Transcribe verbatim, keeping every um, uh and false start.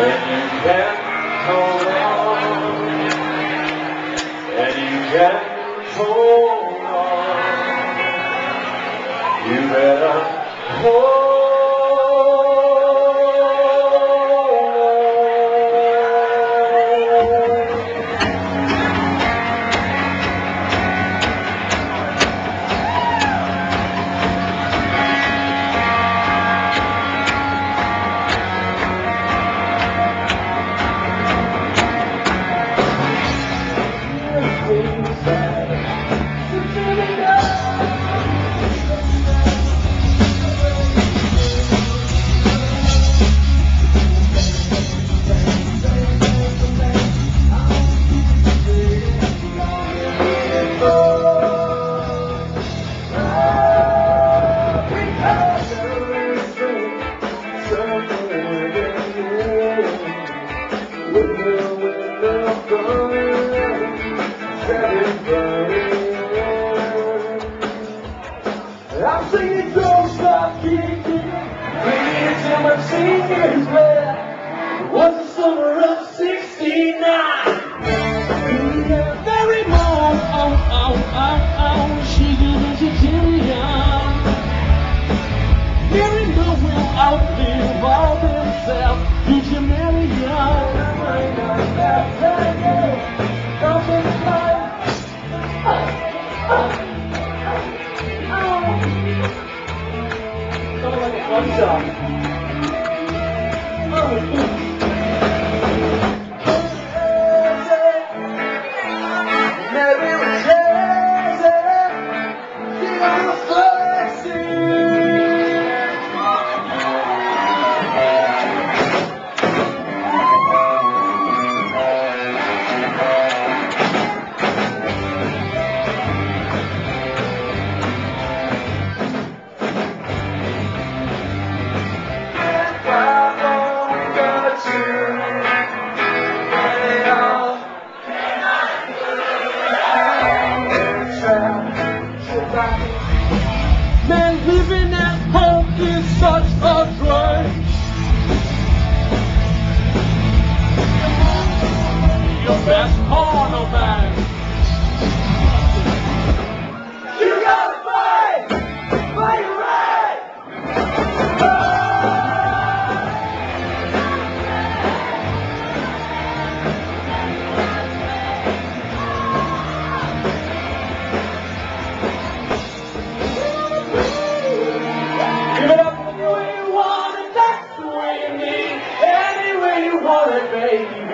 Then you can hold on, and you can hold on. You better hold on. I'm singing, don't stop kicking, bringing it till my fingers red. It was the summer of sixty-nine. Very long, oh, oh, oh, oh, she didn't get young. Very low will outlive all themselves. Did you marry young? Don't be shy. Something like a fun song. Oh, Mary was crazy, she was flexing. man, living at home is such a drag. Your best cornerback. You gotta fight, fight right. Give it up the way you want it, that's the way you need it, any way you want it, baby.